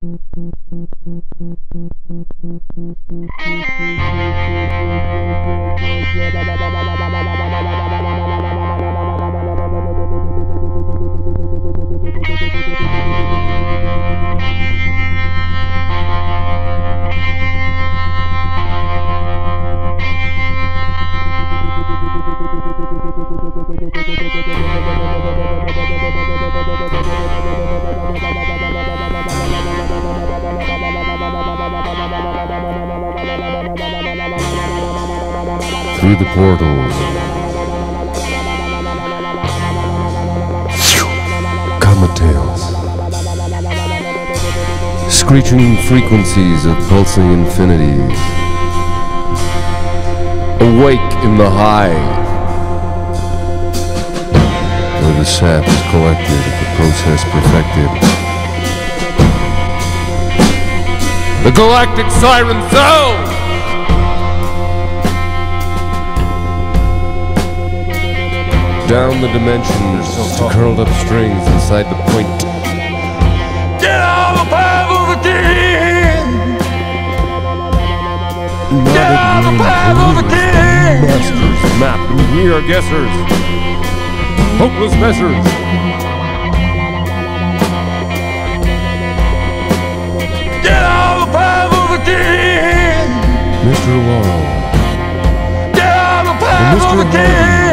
Through the portals Comet-tails, screeching frequencies of pulsing infinities, awake in the hive, where the sap is collected, the process perfected. The galactic siren sound! Down the dimensions to curled up strings inside the point. Get out of the path of the king! Get out of the path of the king! Masters map, we are guessers, hopeless messers. Get out of the path of the king! Mr. Laurel. Get out of the path of the king!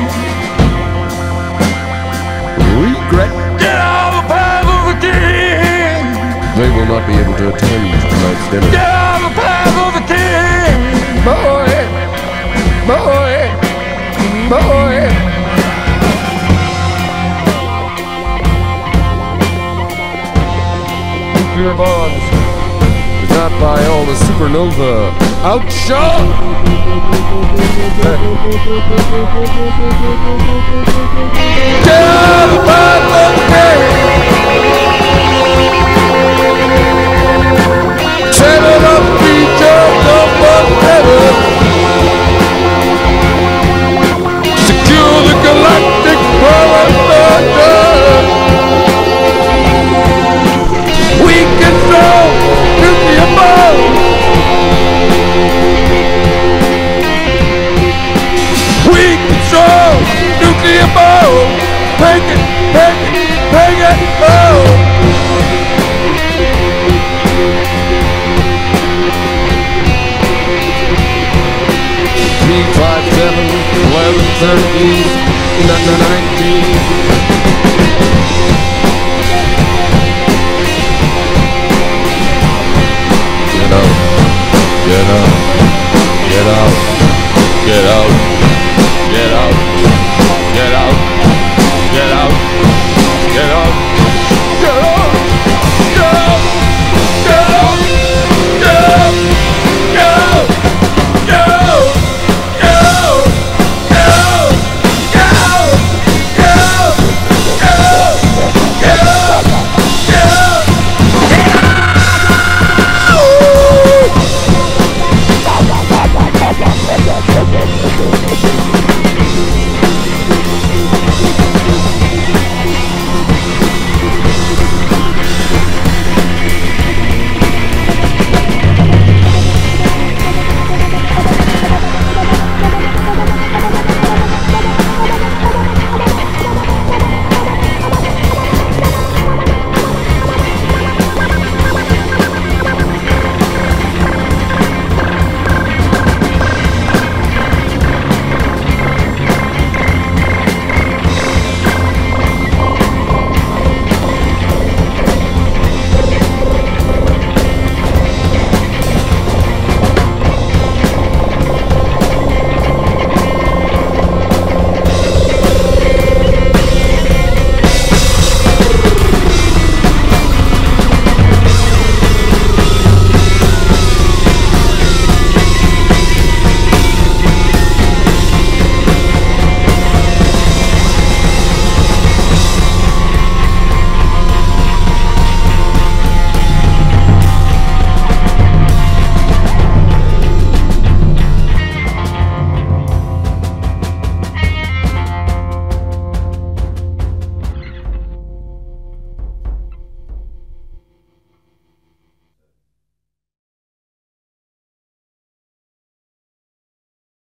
Regret. Get out of the path of the king! They will not be able to attend tonight's dinner. Get out of the path of the king! Boy! Boy! Boy! Nuclear bonds is not by all the supernova outshone! Get out of the path of the king! Set it up, features of forever. Secure the galactic perimeter. We control nuclear bombs. We control nuclear bombs. Take it, take it, take it, oh! 357, 11, 13, 19.